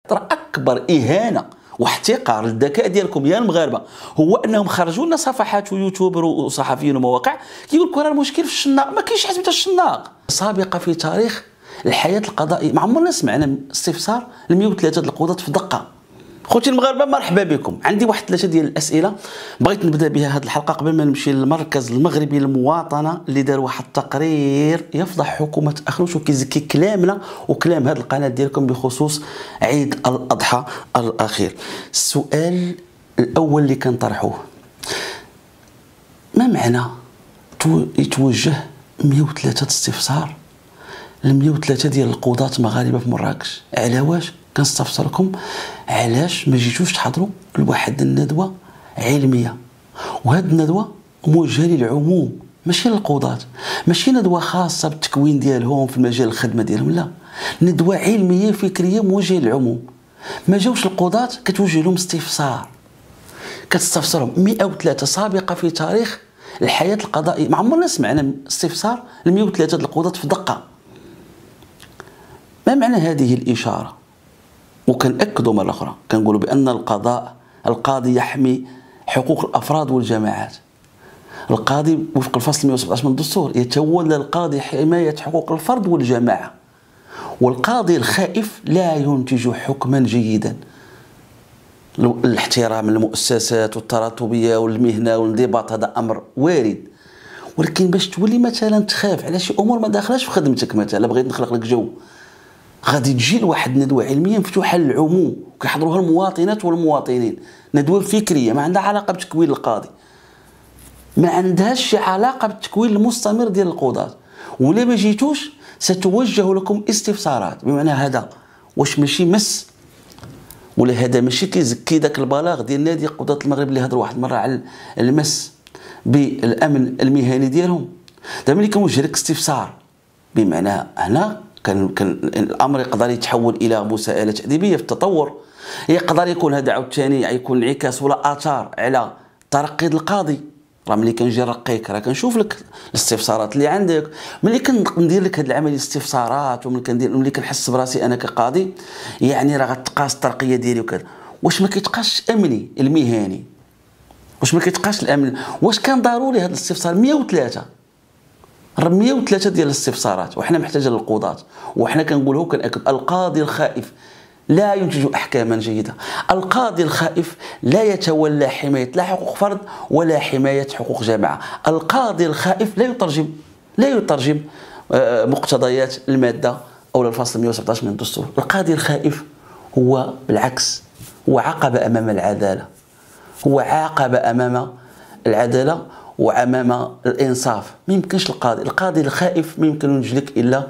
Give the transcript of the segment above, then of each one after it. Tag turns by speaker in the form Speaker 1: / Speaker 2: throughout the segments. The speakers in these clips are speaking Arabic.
Speaker 1: راه اكبر اهانه واحتقار للذكاء ديالكم يا المغاربه هو انهم خرجوا لنا صفحات ويوتيوبر وصحفيين ومواقع كيقول لك راه المشكل في الشناق. ما كاينش حاجه سميتها الشناق. سابقه في تاريخ الحياه القضائيه ما عمرنا سمعنا استفسار ل 103 القضاة في دقه. خوتي المغاربه مرحبا بكم. عندي واحد 3 ديال الاسئله بغيت نبدا بها هذه الحلقه قبل ما نمشي للمركز المغربي للمواطنه اللي دار واحد التقرير يفضح حكومه اخنوش وكيزكي كلامنا وكلام هذه القناه ديالكم بخصوص عيد الاضحى الاخير. السؤال الاول اللي كنطرحوه، ما معنى يتوجه 103 استفسار ل 103 ديال القضاة مغاربه في مراكش؟ على واش؟ كنستفسركم علاش ما جيتوش تحضروا لواحد الندوه علميه؟ وهذه الندوه موجهه للعموم ماشي للقضاة، ماشي ندوه خاصه بالتكوين ديالهم في المجال الخدمه ديالهم، لا، ندوه علميه فكريه موجهه للعموم. ما جاوش القضاة كتوجه لهم استفسار، كتستفسرهم 103 سابقه في تاريخ الحياه القضائيه. ما عمرنا سمعنا استفسار ل 103 القضاة في دقه. ما معنى هذه الاشاره؟ وكنأكدوا مرة أخرى كنقولوا بأن القاضي يحمي حقوق الأفراد والجماعات. القاضي وفق الفصل 117 من الدستور يتولى القاضي حماية حقوق الفرد والجماعة، والقاضي الخائف لا ينتج حكما جيدا. الاحترام للمؤسسات والتراتبية والمهنة والانضباط هذا أمر وارد، ولكن باش تولي مثلا تخاف على شي أمور ما داخلاش في خدمتك، مثلا بغيت نخلق لك جو، غادي تجي لواحد ندوه علميه مفتوحه للعموم وكيحضروها المواطنات والمواطنين، ندوه فكريه ما عندها علاقه بتكوين القاضي، ما عندهاش شي علاقه بالتكوين المستمر ديال القضاة. ولا ما جيتوش ستوجه لكم استفسارات بمعنى هذا واش ماشي مس، ولا هذا ماشي كيزكي داك البلاغ ديال نادي قضاة المغرب اللي هضر واحد المره على المس بالامن المهني ديالهم. دابا ملي كنوجه لك استفسار بمعنى هنا كان الامر يقدر يتحول الى مساءله تاديبيه في التطور، يقدر يكون هذا عاوتاني يكون انعكاس ولا اثار على ترقي القاضي. راه ملي كنجي نرقيك راه كنشوف لك الاستفسارات اللي عندك، ملي كندير لك هذه العمليه استفسارات ملي كنحس براسي انا كقاضي يعني راه غتقاس الترقيه ديالي وكذا. واش ما كيتقاش امني المهني؟ واش ما كيتقاش الامن؟ واش كان ضروري هذا الاستفسار 103 103 ديال الاستفسارات وحنا محتاجين للقضاة؟ وحنا كنقولوا كنأكد القاضي الخائف لا ينتج احكاما جيده. القاضي الخائف لا يتولى حمايه لا حقوق فرد ولا حمايه حقوق جماعه. القاضي الخائف لا يترجم مقتضيات الماده او الفصل 117 من الدستور. القاضي الخائف هو بالعكس، هو عقبه امام العداله، هو عقبه امام العداله وامام الانصاف. ما يمكنش القاضي الخائف ما يمكن ينتج لك الا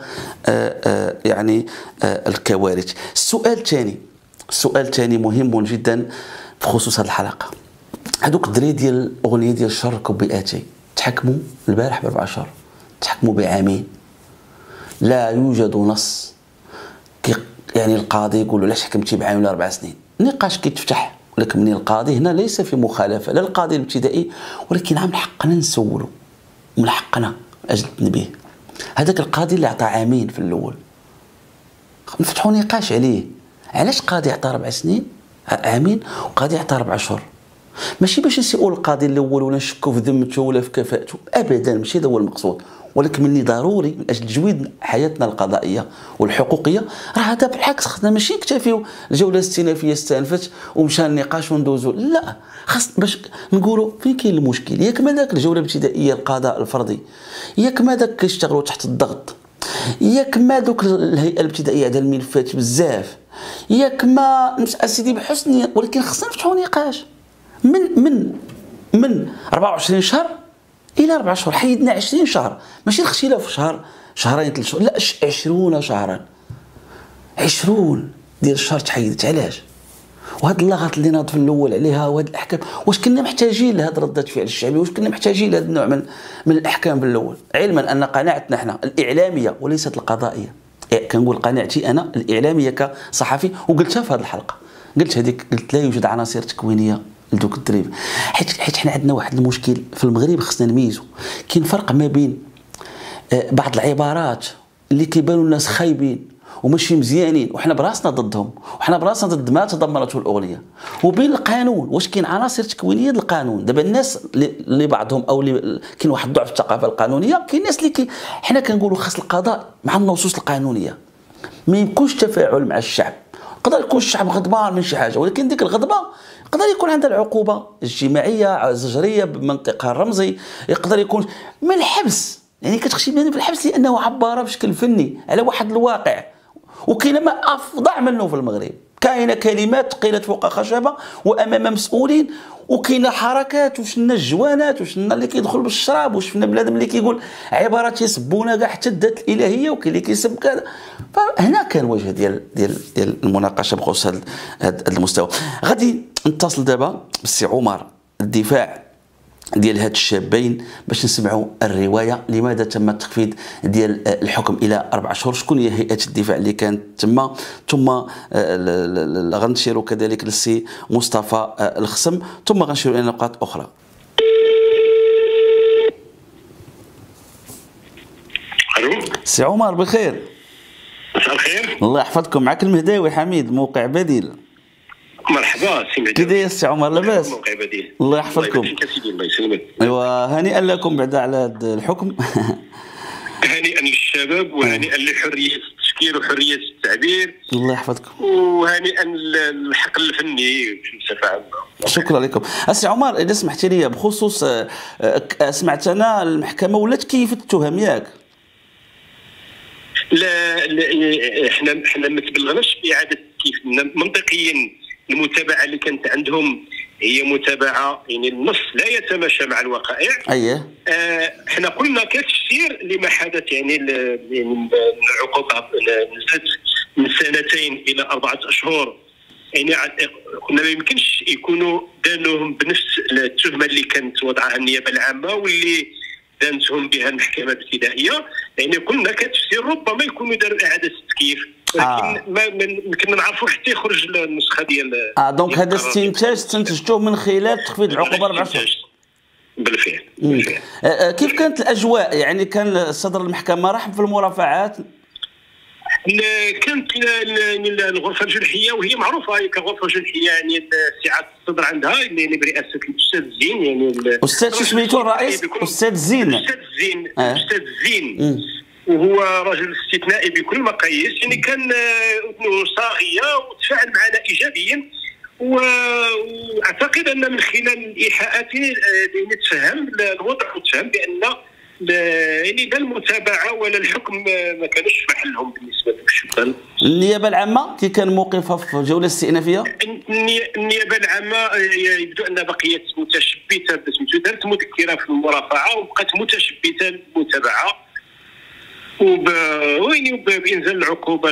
Speaker 1: الكوارث. السؤال الثاني مهم جدا بخصوص هذه الحلقه. هذوك الدراري ديال الاغنيه ديال شركوا بآتي تحكموا البارح ب4 اشهر، تحكموا بعامين، لا يوجد نص يعني القاضي يقول له علاش حكمتي بعام ولا 4 سنين. النقاش كيتفتح، ولكن من القاضي هنا ليس في مخالفه لا القاضي الابتدائي، ولكن من حقنا نسولوا، من حقنا من اجل التنبيه. هذاك القاضي اللي عطى عامين في الاول نفتحوا نقاش عليه، علاش قاضي عطى 4 سنين عامين وقاضي عطى 4 اشهر؟ ماشي باش نسيئوا القاضي الاول ولا نشكوا في ذمته ولا في كفاءته، ابدا ماشي هذا هو المقصود، ولكن مني ضروري من اجل تجويد حياتنا القضائيه والحقوقيه. راه هذا بالعكس خصنا ماشي نكتفيو الجوله الاستئنافيه استأنفت ومشى النقاش وندوزو، لا، خاص باش نقولوا فين كاين المشكل. ياك ما ذاك الجوله الابتدائيه القضاء الفردي، ياك ما ذاك كيشتغلوا تحت الضغط، ياك ما دوك الهيئه الابتدائيه عندها الملفات بزاف، ياك ما اسيدي بحسن، ولكن خصنا نفتحوا نقاش من 24 شهر الى 4 شهور. حيدنا 20 شهر، ماشي الاختلاف في شهر شهرين 3 شهور، لا 20 شهرا، 20 ديال الشهر تحيدت. علاش؟ وهاد اللغط اللي ناض في الاول عليها وهاد الاحكام، واش كنا محتاجين لهاد ردة الفعل الشعبي؟ واش كنا محتاجين لهذا النوع من الاحكام في الاول؟ علما ان قناعتنا احنا الاعلاميه وليست القضائيه، كنقول قناعتي انا الاعلاميه كصحفي، وقلتها في هذه الحلقه، قلت لا يوجد عناصر تكوينيه لدوك الدريب، حيت حنا عندنا واحد المشكل في المغرب خصنا نميزو. كاين فرق ما بين بعض العبارات اللي كيبانوا الناس خايبين وماشي مزيانين، وحنا براسنا ضدهم، وحنا براسنا ضد ما تضمنته الاغنيه. وبين القانون، واش كاين عناصر تكوينيه للقانون؟ دابا الناس اللي بعضهم او اللي كاين واحد الضعف في الثقافه القانونيه، كاين الناس اللي حنا كنقولوا خاص القضاء مع النصوص القانونيه، ما يمكنش تفاعل مع الشعب. يقدر يكون الشعب غضبان من شي حاجه، ولكن ديك الغضبه يقدر يكون عندها العقوبه اجتماعيه زجريه بمنطقها الرمزي، يقدر يكون من الحبس، يعني كتخشي بنادم في الحبس لانه عبر بشكل فني على واحد الواقع. وكاين ما افظع منه في المغرب، كاينه كلمات قيلت فوق خشبه وامام مسؤولين، وكاينه حركات وشنا الجوانات وشنا اللي كيدخل بالشراب، وشفنا بنادم اللي كيقول عبارات يسبونا كاع حتى الذات الالهيه، وكاين اللي كيسب كذا. فهنا كان وجه ديال المناقشه بخصوص هذا المستوى. غادي نتصل دابا بالسي عمر الدفاع ديال هاد الشابين باش نسمعوا الروايه، لماذا تم التخفيض ديال الحكم الى 4 شهور، شكون هي هيئه الدفاع اللي كانت تما، ثم غنشيروا كذلك للسي مصطفى الخصم، ثم غنشيروا الى نقاط اخرى.
Speaker 2: الو
Speaker 1: سي عمر بخير؟
Speaker 2: مساء الخير.
Speaker 1: الله يحفظكم، معك المهداوي حميد موقع بديل.
Speaker 2: مرحبا سي مهدي.
Speaker 1: كي داير سي عمر؟ لاباس؟
Speaker 2: موقع بديل.
Speaker 1: الله يحفظكم.
Speaker 2: الله يسلمك.
Speaker 1: ايوا هنيئا لكم بعد على هذا الحكم.
Speaker 2: هنيئا للشباب، وهنيئا لحريه التفكير وحريه التعبير.
Speaker 1: الله يحفظكم.
Speaker 2: وهنيئا للحقل الفني بصفه عامه.
Speaker 1: شكرا لكم. السي عمر اذا سمحتي لي بخصوص سمعت انا المحكمه ولات كيفت التهم ياك؟
Speaker 2: لا احنا ما تبلغناش باعاده كيف منطقيا. المتابعه اللي كانت عندهم هي متابعه، يعني النص لا يتماشى مع الوقائع.
Speaker 1: اييه.
Speaker 2: احنا قلنا كتفسير لما حدث، يعني العقوبه نزلت من 2 إلى 4 أشهر. يعني قلنا ما يمكنش يكونوا دانوهم بنفس التهمه اللي كانت وضعها النيابه العامه واللي دانتهم بها المحكمه الابتدائيه. يعني قلنا كتفسير ربما يكونوا داروا اعاده تكييف، ولكن ما يمكننا نعرفوا حتى يخرج النسخه ديال
Speaker 1: دونك هذا استنتاج استنتجتوه من خلال تخفيض العقوبه 4 شهور.
Speaker 2: بالفعل.
Speaker 1: كيف كانت الاجواء؟ يعني كان صدر المحكمه رحب في المرافعات؟
Speaker 2: كانت الغرفه الجنحيه، وهي معروفه كغرفه جنحيه، يعني سعه الصدر عندها اللي برئاسه الاستاذ زين. يعني
Speaker 1: استاذ شو سميتو الرئيس؟ استاذ زين.
Speaker 2: الاستاذ زين وهو رجل استثنائي بكل المقاييس. يعني كان اذنه صاغيه وتفاعل معنا ايجابيا، واعتقد ان من خلال الايحاءات نتفهم الوضع وتفهم بان يعني لا المتابعه ولا الحكم ما كانش في محلهم بالنسبه لك. شكرا.
Speaker 1: النيابه العامه كي كان موقفها في الجوله الاستئنافيه؟
Speaker 2: النيابه العامه يبدو انها بقيت متشبته، دارت مذكره في المرافعه وبقات متشبته بالمتابعه بانزال العقوبه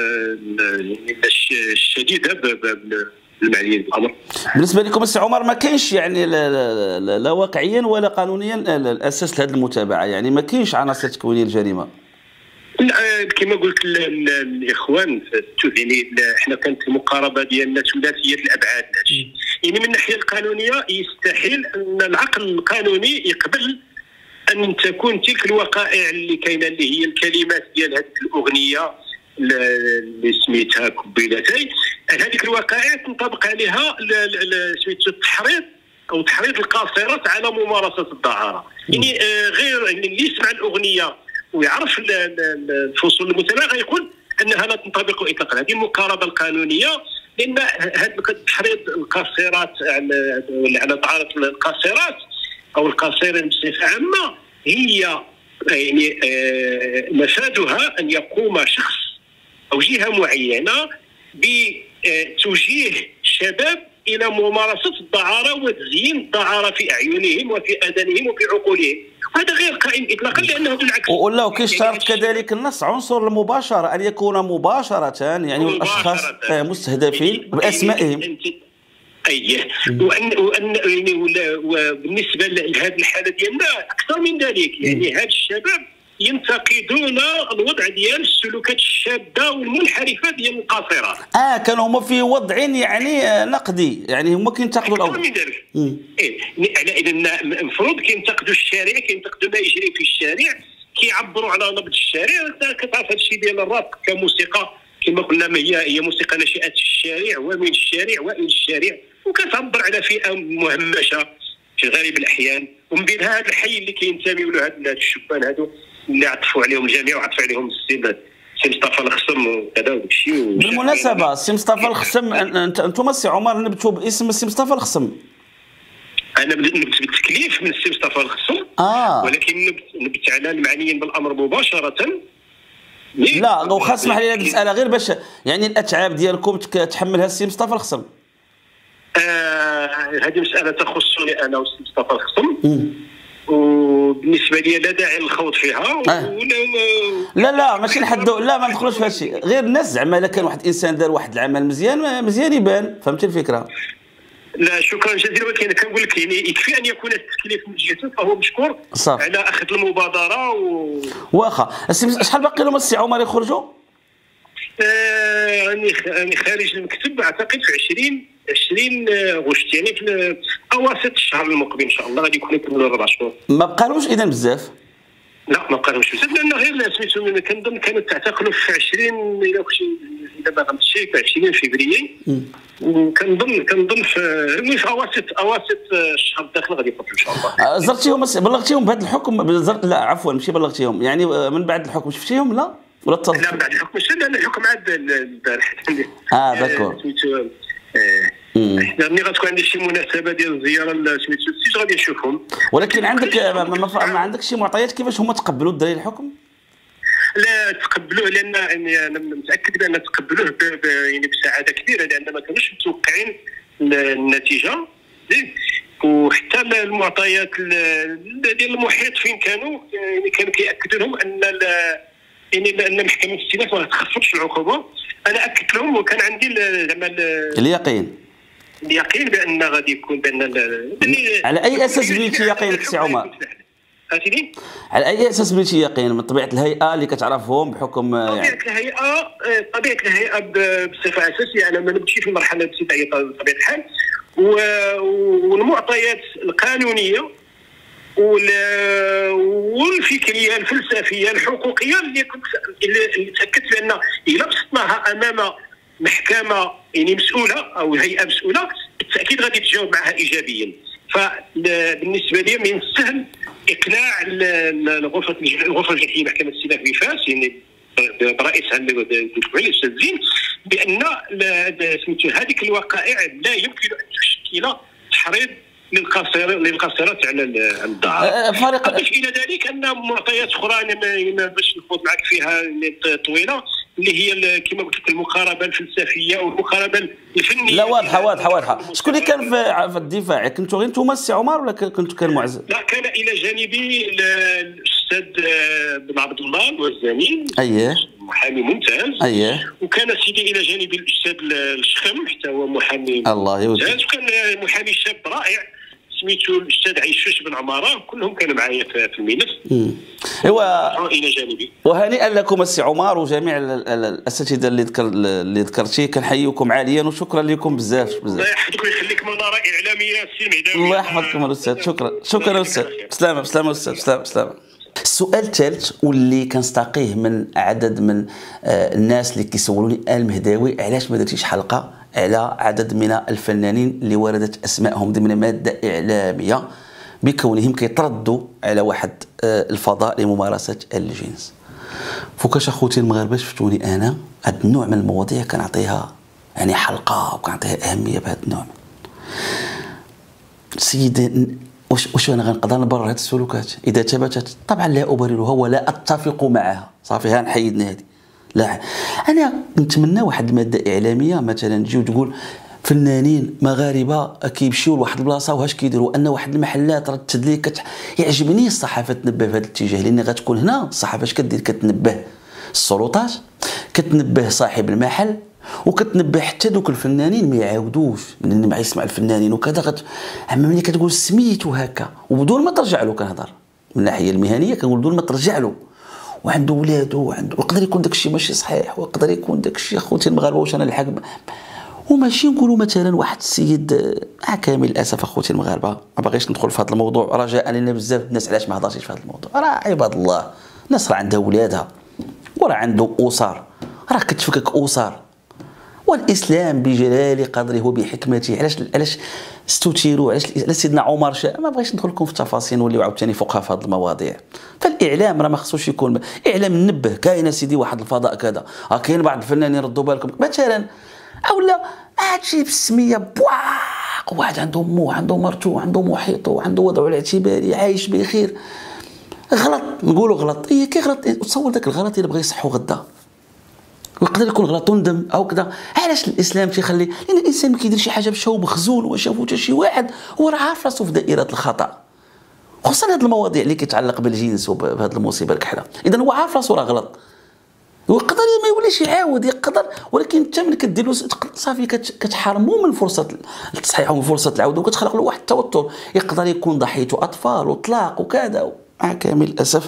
Speaker 2: الشديده بالمعنيين بالامر.
Speaker 1: بالنسبه لكم السي عمر ما كاينش يعني لا واقعيا ولا قانونيا الاساس لهذه المتابعه، يعني ما كاينش عناصر تكوينيه الجريمه؟
Speaker 2: كما قلت الاخوان، يعني احنا كانت المقاربه ديالنا ثلاثيه الابعاد. يعني من الناحيه القانونيه يستحيل ان العقل القانوني يقبل ان تكون تلك الوقائع اللي كاينه، اللي هي الكلمات ديال هذه الاغنيه اللي سميتها كبيلتي، هذيك الوقائع تنطبق عليها سميتو التحريض او تحريض القاصرات على ممارسه الدعاره. يعني غير اللي يسمع الاغنيه ويعرف الفصول المتابعه غيقول انها لا تنطبق اطلاقا. هذه المقاربه القانونيه، لان هذا تحريض القاصرات على دعاره القاصرات او القاصرين بصفه عامه هي يعني مفادها ان يقوم شخص او جهه معينه بتوجيه الشباب الى ممارسه الدعاره وتزيين الدعاره في اعينهم وفي اذانهم وفي عقولهم. هذا غير قائم اطلاقا، لانه بالعكس.
Speaker 1: ولا كيشترط كذلك النص عنصر المباشره، ان يكون مباشره، يعني الاشخاص مستهدفين باسمائهم.
Speaker 2: ايه. وبالنسبه لهذه الحاله ديالنا اكثر من ذلك، يعني هاد الشباب ينتقدون الوضع ديال السلوكات الشاذه والمنحرفه ديال القاصرات.
Speaker 1: كانوا هما في وضع يعني نقدي، يعني هما كينتقدوا الاوضاع.
Speaker 2: اكثر من ذلك. على اذا المفروض كينتقدوا الشارع، كينتقدوا ما يجري في الشارع، كيعبروا على نبض الشارع. كتعرف هذا الشيء ديال الراب كموسيقى كما قلنا، ما هي موسيقى ناشئه الشارع ومن الشارع والى الشارع، وكتعبر على فئه مهمشه في غالب الاحيان، ومن بين هذا الحي اللي كينتميوا له هاد الشبان هادو اللي عطفوا عليهم الجميع وعطف عليهم السي مصطفى الخصم وكذا وداكشي.
Speaker 1: بالمناسبه السي مصطفى الخصم، انتم السي عمر نبتوا باسم السي مصطفى الخصم؟
Speaker 2: انا نبت بالتكليف من السي مصطفى الخصم، ولكن نبت على المعنيين بالامر مباشره.
Speaker 1: لا وخا اسمح لي هذه المساله غير باش يعني الاتعاب ديالكم تحملها السي مصطفى الخصم.
Speaker 2: هذه مساله تخصني انا والسي مصطفى الخصم، وبالنسبه لي لا داعي للخوض فيها.
Speaker 1: لا ماشي نحدوا، لا ما ندخلوش في هذا الشيء، غير الناس زعما الا كان واحد الانسان دار واحد العمل مزيان يبان، فهمتي الفكره؟
Speaker 2: لا شكرا جزيلا، ولكن كنقول لك يعني يكفي ان يكون التكليف من جهته، فهو مشكور على اخذ المبادره.
Speaker 1: واخا شحال باقي لهم السي عمر يخرجوا؟
Speaker 2: يعني خارج المكتب اعتقد في 20 غشت، يعني في اواسط الشهر المقبل ان شاء الله غادي يكونوا كملوا 4 شهور.
Speaker 1: ما بقالوش اذا بزاف؟
Speaker 2: لا ما بقالوش بزاف، لان غير سميتو كنظن كانت تعتقلوا في 20 اذا ما غلطتش في 20 فبراير، وكنظن في اواسط الشهر الداخل غادي يفضلوا ان شاء الله.
Speaker 1: زرتيهم بلغتيهم بهذا الحكم؟ لا عفوا ماشي بلغتيهم، يعني من بعد الحكم شفتيهم لا ولا اتصلت؟
Speaker 2: لا من بعد الحكم ماشي، لان الحكم عاد البارح.
Speaker 1: داكور.
Speaker 2: ملي غتكون عندي شي مناسبه ديال الزياره سميتو السيج غادي نشوفهم.
Speaker 1: ولكن عندك ما عندكش شي معطيات كيفاش هما تقبلوا الدراري الحكم؟
Speaker 2: لا تقبلوه، لان انا متاكد بان تقبلوه يعني بسعاده كبيره، لان ما كانوش متوقعين النتيجه. وحتى المعطيات ديال المحيط فين كانوا يعني كانوا كياكدوا لهم ان يعني ان محكمه الاستئناف ما تخفضش العقوبه. انا اكدت لهم وكان عندي زعما اليقين بان غادي يكون بان
Speaker 1: على اي اساس بنيتي يقينك سي عمر؟ على اي اساس بنيتي يقين؟ من طبيعه الهيئه اللي كتعرفهم بحكم
Speaker 2: يعني طبيعه الهيئه بصفه اساسيه انا ما نمشي في المرحله الابتدائيه بطبيعه الحال، والمعطيات القانونيه والفكريه الفلسفيه الحقوقيه اللي تاكدت بان الا بسطناها امام محكمه يعني مسؤوله او هيئه مسؤوله بالتاكيد غادي تجاوب معها ايجابيا. فبالنسبه لي من السهل اقناع الغرفه الجنائيه محكمه الاستئناف بفاس يعني برئيسها الاستاذ زين بان هذيك الوقائع لا يمكن ان تشكل تحريض للقاصرات على الدعاره. اضيف الى ذلك ان معطيات اخرى باش نخوض معك فيها طويله اللي هي كما قلت لك المقاربه الفلسفيه والمقاربه الفنيه.
Speaker 1: لا واضحه. شكون اللي كان في الدفاع؟ كنتوا غير انتم السي عمر ولا كان معزز؟
Speaker 2: لا كان الى جانبي الاستاذ بن عبد الله الوزاني، محامي ممتاز. وكان سيدي الى جانبي الاستاذ الشخم حتى هو محامي ممتاز، وكان محامي شاب رائع سميتو الاستاذ عيشوش بن عماره. كلهم كانوا معايا في الملف.
Speaker 1: ايوا
Speaker 2: الى جانبي.
Speaker 1: وهنيئا لكم السي عمر وجميع الاساتذه اللي ذكرتي، كنحييكم عاليا وشكرا لكم بزاف.
Speaker 2: الله يحفظك ويخليك مناره اعلاميه سي المعداوي.
Speaker 1: الله يحفظكم الاستاذ، شكرا استاذ. بسلامه استاذ، بسلامه. السؤال الثالث واللي كنستقيه من عدد من الناس اللي كيسولوني المهداوي، علاش ما درتيش حلقه على عدد من الفنانين اللي وردت اسمائهم ضمن ماده اعلاميه بكونهم كيتردوا على واحد الفضاء لممارسه الجنس؟ فوكاش اخوتي المغاربه شفتوني انا هذا النوع من المواضيع كنعطيها يعني حلقه وكنعطيها اهميه بهذا النوع. سيدي واش انا غنقدر نبرر هذه السلوكات اذا ثبتت؟ طبعا لا ابررها ولا اتفق معها، صافي ها نحيدنا هذه. لا انا نتمنى واحد الماده اعلاميه مثلا تجي وتقول فنانين مغاربه كيمشيو لواحد البلاصه وهاش كيديروا، ان واحد المحلات راه التدليك يعجبني الصحافه تنبه في هذا الاتجاه، لان غتكون هنا الصحافه اش كدير؟ كتنبه السلطات، كتنبه صاحب المحل، وكتنبه حتى دوك الفنانين ما يعاودوش لان ما يسمع الفنانين وكذا. اما ملي كتقول سميتو هكا وبدون ما ترجع له، كنهضر من الناحيه المهنيه كنقول بدون ما ترجع له، وعنده ولادو وعنده، ويقدر يكون داك الشيء ماشي صحيح، ويقدر يكون داك الشيء اخوتي المغاربه واش انا الحق. وماشي نقولوا مثلا واحد السيد كامل الاسف اخوتي المغاربه، ما باغيش ندخل في هذا الموضوع رجاء لان بزاف الناس علاش ما هضرتيش في هذا الموضوع، راه عباد الله الناس راه عندها ولادها وراه عنده اسر، راه كتفكك اسر. والاسلام بجلال قدره وبحكمته علاش استثيروا، علاش سيدنا عمر شاء. ما بغيتش ندخل لكم في التفاصيل ونوليو عاوتاني فقهاء في هذه المواضيع. فالاعلام راه ما خصوش يكون اعلام منبه. كاين سيدي واحد الفضاء كذا، كاين بعض الفنانين ردوا بالكم مثلا، اولا هادشي بالسميه بواق، واحد عنده مو عنده مرتو عنده محيطو عنده وضعه الاعتباري عايش بخير. غلط نقولوا غلط، كيغلط تصور ذاك الغلط اللي بغى يصحو غدا، ويقدر يكون غلط وندم او كذا. علاش الاسلام تيخلي؟ لان الانسان ما كيدير شي حاجه بشو مخزون وشافو حتى شي واحد هو راه عارف راسو في دائره الخطا، خصوصا هاد المواضيع اللي كيتعلق بالجنس وبهاد المصيبه الكحله. اذا هو عارف راسو راه غلط، ويقدر ما يوليش يعاود، يقدر، ولكن انت ملي كدير له صافي كتحرمو من فرصه التصحيح ومن فرصه العوده، وكتخلق له واحد التوتر. يقدر يكون ضحيته اطفال وطلاق وكذا. مع كامل الاسف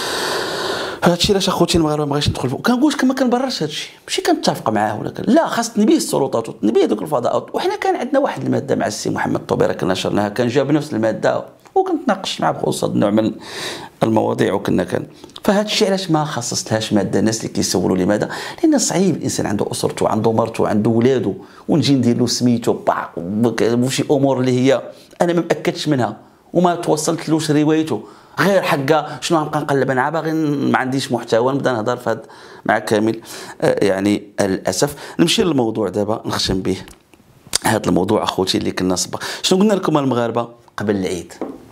Speaker 1: هادشي علاش اخوتي المغاربه ما بغيتش ندخل فيه. كنقولش ما كنبررش هادشي، ماشي كنتفق معاه ولا لا، خاص تنبيه السلطات وتنبيه دوك الفضاءات. وحنا كان عندنا واحد الماده مع السي محمد الطبيره كنا نشرناها، كان جاب نفس الماده وكنت ناقشت معاه بخصوص هذا النوع من المواضيع وكنا كان. فهاد الشيء علاش ما خصصتهاش ماده؟ الناس اللي كيسولوا لماذا؟ لان صعيب الانسان عنده اسرته عنده مرته عنده ولادو ونجي ندير له سميتو وشي امور اللي هي انا ما مأكدش منها وما توصلتلوش روايته، غير حقا شنو غنبقى نقلب انا باغي ما عنديش محتوى نبدا نهضر في هذا. مع كامل يعني الاسف. نمشي للموضوع دابا نختم به هذا الموضوع اخوتي اللي كنا سبق. شنو قلنا لكم المغاربه قبل العيد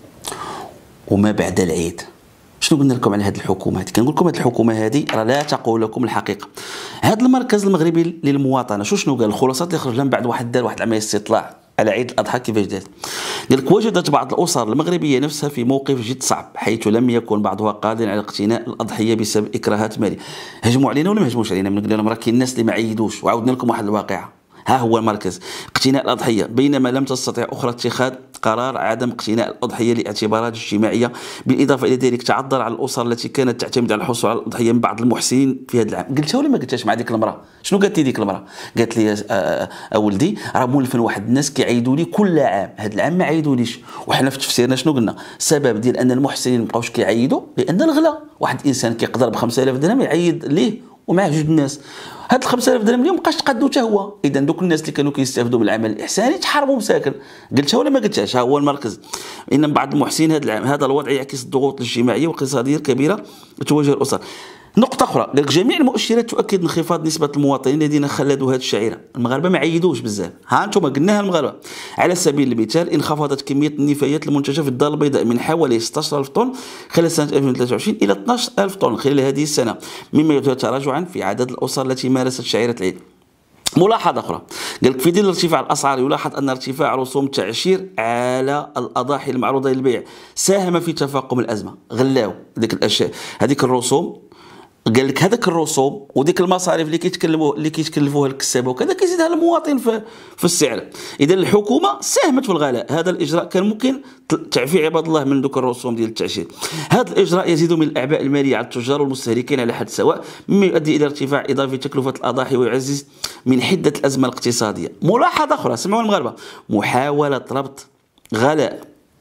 Speaker 1: وما بعد العيد؟ شنو قلنا لكم على هذه الحكومه هذه؟ كنقول لكم هذه الحكومه هذه راه لا تقول لكم الحقيقه. هذا المركز المغربي للمواطنه شنو قال؟ الخلاصات اللي خرج لها من بعد واحد دار واحد العمليه استطلاع على عيد الاضحى كيفاش دارت. قال لك وجدت بعض الاسر المغربيه نفسها في موقف جد صعب، حيث لم يكن بعضها قادر على اقتناء الاضحيه بسبب اكراهات ماليه. هجموا علينا ولا ما هجموش علينا؟ بنقول لهم راه كاين الناس اللي ما عيدوش، وعاودنا لكم واحد الواقعه. ها هو المركز اقتناء الأضحية، بينما لم تستطع أخرى اتخاذ قرار عدم اقتناء الأضحية لاعتبارات اجتماعية. بالإضافة إلى ذلك تعذر على الأسر التي كانت تعتمد على الحصول على الأضحية من بعض المحسنين في هذا العام. قلتها ولا ما قلتهاش مع ديك المرأة؟ شنو قالت لي ديك المرأة؟ قالت لي ولدي راه مولفين واحد الناس كيعيدوا لي كل عام، هذا العام ما عيدوليش. وحنا في تفسيرنا شنو قلنا؟ السبب ديال أن المحسنين ما بقاوش كيعيدوا لأن الغلا. واحد الإنسان كيقدر ب 5000 درهم يعيد ليه ومعاه جوج الناس، هاد 5000 درهم اليوم مابقاش تقادو حتى هو. اذا دوك الناس اللي كانوا كيستافدوا من العمل الاحساني تحرموا مساكن. قلتها ولا ما قلتهاش؟ ها هو المركز. ان بعض المحسنين هذا العام هذا الوضع يعكس الضغوط الاجتماعيه والاقتصاديه الكبيره تواجه الاسر. نقطة أخرى، قال لك جميع المؤشرات تؤكد انخفاض نسبة المواطنين الذين خلدوا هذه الشعيرة. المغاربة ما عيدوش بزاف، ها أنتم قلناها المغاربة. على سبيل المثال انخفضت كمية النفايات المنتجة في الدار البيضاء من حوالي 16000 طن خلال سنة 2023 إلى 12000 طن خلال هذه السنة، مما يعتبر تراجعا في عدد الأسر التي مارست شعيرة العيد. ملاحظة أخرى، قال لك في ظل ارتفاع الأسعار يلاحظ أن ارتفاع رسوم التعشير على الأضاحي المعروضة للبيع ساهم في تفاقم الأزمة. غلاو هذيك الأشياء، هذيك الرسوم. قال لك هذاك الرسوم وديك المصاريف اللي كيتكلفوها الكسابه وكذا كيزيدها المواطن في السعر. اذا الحكومه ساهمت في الغلاء. هذا الاجراء كان ممكن تعفي عباد الله من دوك الرسوم ديال التعشير. هذا الاجراء يزيد من الاعباء الماليه على التجار والمستهلكين على حد سواء، مما يؤدي الى ارتفاع اضافي تكلفه الاضاحي ويعزز من حده الازمه الاقتصاديه. ملاحظه اخرى، سمعوا المغاربه، محاوله ربط غلاء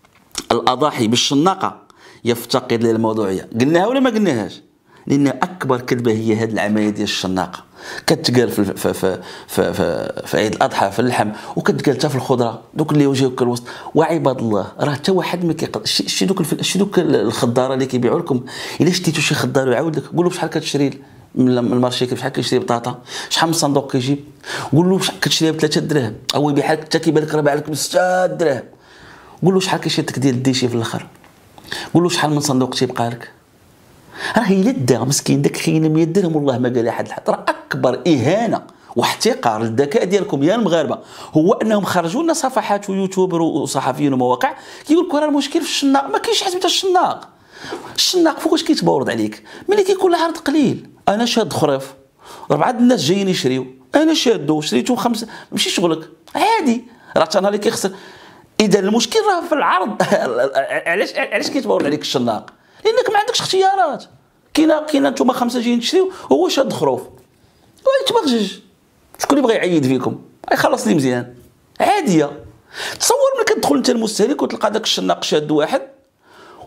Speaker 1: الاضاحي بالشناقه يفتقد للموضوعيه. قلناها ولا ما قلناهاش؟ لان اكبر كذبه هي هذه العمليه ديال الشناقه. كتقال في عيد الاضحى في اللحم، وكتقال حتى في الخضره دوك اللي وجهك الوسط. وعباد الله راه حتى واحد ما كيقدر شي دوك الخضاره اللي كيبيعوا لكم. الا شتيتو شي خضار ويعاود لك قول له بشحال كتشري من المارشي، بشحال كيشري بطاطا، شحال من صندوق كيجيب، قول له شحال كتشريها ب 3 دراهم، هو يبيعها لك حتى كيبان لك راه بايع لك ب 6 دراهم. قول له شحال كيشري لك ديال الديشي في الاخر، قول له شحال من صندوق تيبقى لك. راه يلدها مسكين داك خينا 100 درهم والله ما قال احد الحد. راه اكبر اهانه واحتقار للذكاء ديالكم يا المغاربه هو انهم خرجوا لنا صفحات ويوتيوبر وصحفيين ومواقع كيقول لك راه المشكل في الشناق. ما كاينش حاجه حتى الشناق فوقاش كيتبورد عليك ملي كيكون العرض قليل. انا شاد خريف 4 الناس جايين يشريو، انا شادو شريتو 5، ماشي شغلك عادي، راه حتى نهار اللي كيخسر. اذا المشكل راه في العرض. علاش كيتبورد عليك الشناق؟ لانك ما عندكش اختيارات. كاينه نتوما 5 جايين تشريو وهو شاد خروف ويتبغجج. شكون اللي بغى يعيد فيكم؟ يخلص لي مزيان عاديه. تصور ملي كتدخل انت المستهلك وتلقى داك الشناق شاد واحد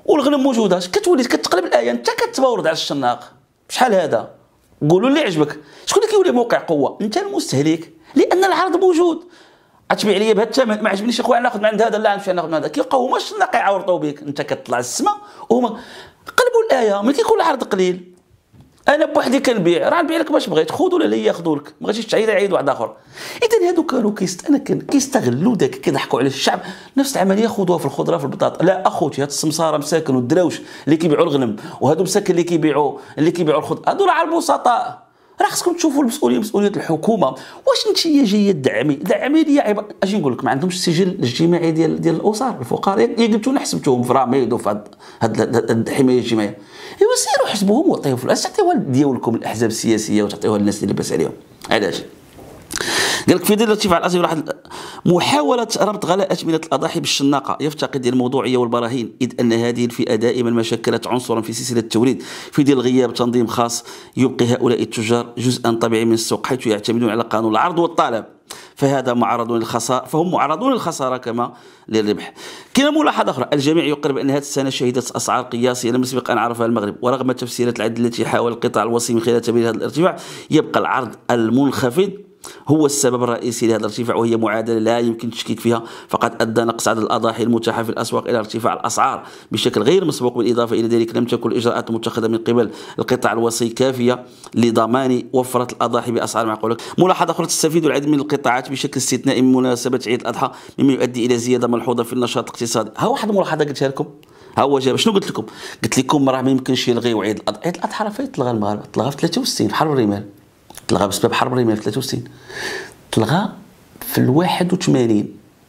Speaker 1: والغنم موجوده، كتولي كتقلب الايه انت كتباورد على الشناق. شحال هذا؟ قولوا اللي عجبك. شكون اللي كيولي موقع قوه؟ انت المستهلك، لان العرض موجود. غتبيع لي بهذا الثمن، ما عجبنيش اخويا ناخذ من عند هذا، لا نمشي ناخذ من هذا. كيبقاو هما الشناق يعورطوا بك، انت كتطلع للسما وهما قلبوا الايه. ملي كيكون العرض قليل انا بوحدي كنبيع، راه نبيع لك باش بغيت، خذ ولا لا ياخذوا لك، ما بغيتيش تعيد عيد واحد اخر. اذا هادو كانوا كيستغلوا داك، كيضحكوا على الشعب. نفس العمليه خذوها في الخضره في البطاطا. لا اخوتي، هاد السمساره مساكن والدراوش اللي كيبيعوا الغنم، وهادو مساكن اللي كيبيعوا الخضر، هادو راه على البسطاء. راه خصكم تشوفوا المسؤوليه، مسؤوليه الحكومه. واش انت جايه دعمي لي اجي نقول لك ما عندهمش السجل الاجتماعي ديال الاسر الفقراء؟ قلتوا لنا حسبتوهم في راميد وفي هاد الحمايه الاجتماعيه. ايوا سيروا حسبوهم وعطيوهم فلوس، تعطيوها ديالكم الاحزاب السياسيه وتعطيوها للناس اللي لاباس عليهم. علاش؟ قال لك في ظل ارتفاع الاسعار واحد محاوله ربط غلاء اثمنه الاضاحي بالشناقه يفتقد الموضوعيه والبراهين، اذ ان هذه الفئه دائما ما شكلت عنصرا في سلسله التوريد. في ظل غياب تنظيم خاص يبقي هؤلاء التجار جزءا طبيعي من السوق، حيث يعتمدون على قانون العرض والطلب، فهم معرضون للخساره كما للربح. كاين ملاحظه اخرى، الجميع يقر بان هذه السنه شهدت اسعار قياسيه لم يسبق ان عرفها المغرب، ورغم التفسيرات العديده التي حاول القطاع الوصي من خلال تبرير هذا الارتفاع، يبقى العرض المنخفض هو السبب الرئيسي لهذا الارتفاع، وهي معادله لا يمكن التشكيك فيها. فقد ادى نقص عدد الاضاحي المتاحه في الاسواق الى ارتفاع الاسعار بشكل غير مسبوق. بالاضافه الى ذلك لم تكن الاجراءات المتخذه من قبل القطاع الوصي كافيه لضمان وفره الاضاحي باسعار معقوله. ملاحظه اخرى، تستفيد العديد من القطاعات بشكل استثنائي من مناسبه عيد الاضحى، مما يؤدي الى زياده ملحوظه في النشاط الاقتصادي. ها واحد الملاحظه قلتها لكم، ها هو جاب. شنو قلت لكم؟ قلت لكم راه ما يمكنش يلغيو عيد الاضحى. عيد الاضحى راه فايت تلغى المغاربه، تلغى في 63 في حرب الرمال، تلغى بسبب حرب الرمال في 63، تلغى في 81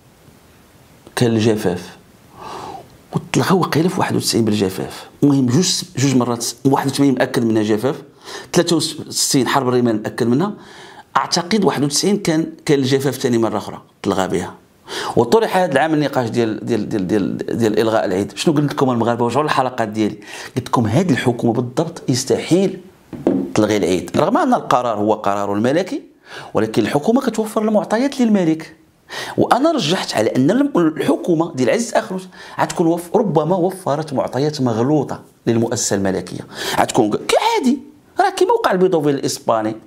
Speaker 1: كان الجفاف، وتلغى وقيله في 91 بالجفاف. المهم جوج مرات، 81 مأكد منها جفاف، 63 حرب الرمال مأكد منها، اعتقد 91 كان الجفاف ثاني مره اخرى تلغى بها. وطرح هذا العام النقاش ديال الغاء العيد. شنو قلت لكم المغاربه؟ ورجعوا للحلقات ديالي، قلت لكم هذه الحكومه بالضبط يستحيل تلغي العيد، رغم ان القرار هو قرار الملكي، ولكن الحكومه كتوفر المعطيات للملك. وانا رجحت على ان الحكومه ديال العزيز اخنوش غتكون ربما وفرت معطيات مغلوطه للمؤسسه الملكيه، غتكون كعادي، راه كيما وقع البيضوفيل الاسباني،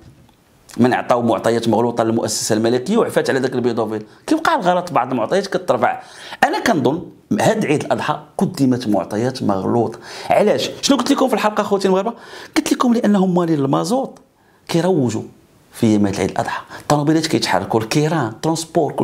Speaker 1: من عطاو معطيات مغلوطه للمؤسسه الملكيه وعفات على ذاك البيضوفيل، كيوقع الغلط، بعض المعطيات كترفع. انا كنظن هاد عيد الاضحى قدمت معطيات مغلوطه. علاش؟ شنو قلت لكم في الحلقه اخوتي المغاربه؟ قلت لكم لانهم مالين المازوط كيروجوا في يومات العيد الاضحى، الطوموبيلات كيتحركوا، الكيران، الترونسبور،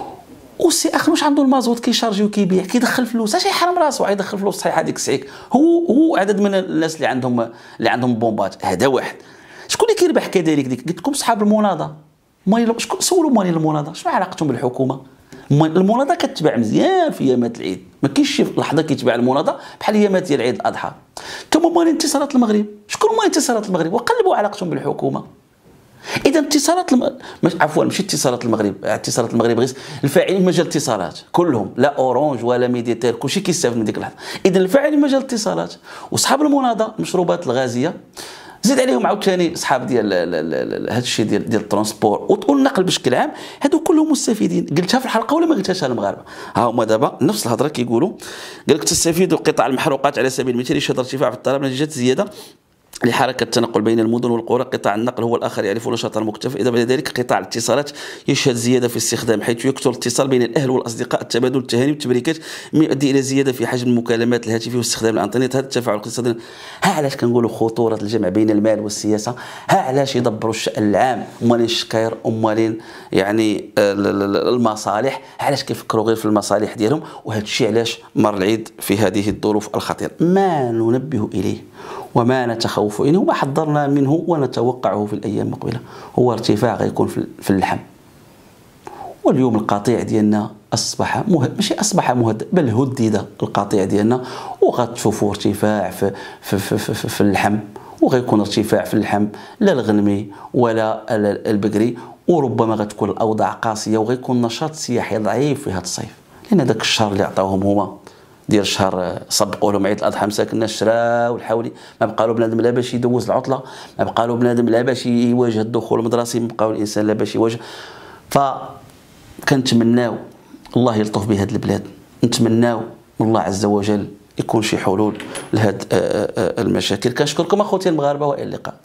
Speaker 1: والسي اخنوش عنده المازوت كيشارجي وكيبيع، كيدخل فلوس، اش يحرم راسو يدخل فلوس صحيح هذيك السعيك. هو عدد من الناس اللي عندهم بومبات، هذا واحد. شكون اللي كيربح كذلك؟ قلت لكم صحاب المناضه. شكون سولوا مالين المناضه شنو علاقتهم بالحكومه؟ المناضه كتباع مزيان في يومات العيد، ما كاينش شي لحظه كيتباع المناضه بحال يومات ديال عيد الاضحى. ثم مالين انتصارات المغرب، شكون مالين انتصارات المغرب؟ وقلبوا علاقتهم بالحكومه. اذا انتصارات عفوا ماشي اتصالات المغرب، اتصالات المغرب غير الفاعلين في مجال الاتصالات كلهم، لا اورانج ولا ميديتير، كلشي كيستافد من ديك اللحظه. اذا الفاعلين في مجال الاتصالات واصحاب المناضه المشروبات الغازيه، زيد عليهم عاوتاني اصحاب ديال هذا الشيء ديال الترونسبور والنقل بشكل عام، هادو كلهم مستفيدين. قلتها في الحلقه ولا ما قلتهاش المغاربه؟ ها هما دابا نفس الهضره كيقولوا. قال لك تستفيد قطاع المحروقات على سبيل المثال، يشهد ارتفاع في الطلب نتيجه زياده لحركة التنقل بين المدن والقرى. قطاع النقل هو الآخر يعرف نشاطا مكتفى. إذا بعد ذلك قطاع الاتصالات يشهد زيادة في الاستخدام، حيث يكثر الاتصال بين الأهل والأصدقاء، التبادل التهاني والتبريكات، مما يؤدي إلى زيادة في حجم المكالمات الهاتفية واستخدام الإنترنت. هذا التفاعل الاقتصادي، ها علاش كنقولوا خطورة الجمع بين المال والسياسة، ها علاش يدبروا الشأن العام ومالين الشكاير ومالين يعني المصالح، علاش كيفكروا غير في المصالح ديالهم. وهذا الشيء علاش مر العيد في هذه الظروف الخطيرة. ما ننبه إليه وما نتخوف إنه وما حضرنا منه ونتوقعه في الأيام المقبلة هو ارتفاع غيكون في اللحم. واليوم القطيع ديالنا أصبح ماشي أصبح مهدد، بل هدد القطيع ديالنا، وغتشوفوا ارتفاع في اللحم، وغيكون ارتفاع في اللحم لا الغنمي ولا البقري، وربما غتكون الأوضاع قاسية، وغيكون نشاط سياحي ضعيف في هذا الصيف، لأن هذاك الشهر اللي عطاوهم هما ديال الشهر سبقوا لهم عيد الاضحى، مساكن الناس شراو الحولي، ما بقى له بنادم لا باش يدوز العطله، ما بقى له بنادم لا باش يواجه الدخول المدرسي، ما بقى الانسان لا باش يواجه. فكنتمناو الله يلطف بهذه البلاد، نتمناو من الله عز وجل يكون شي حلول لهاد المشاكل. كنشكركم اخوتي المغاربه والى اللقاء.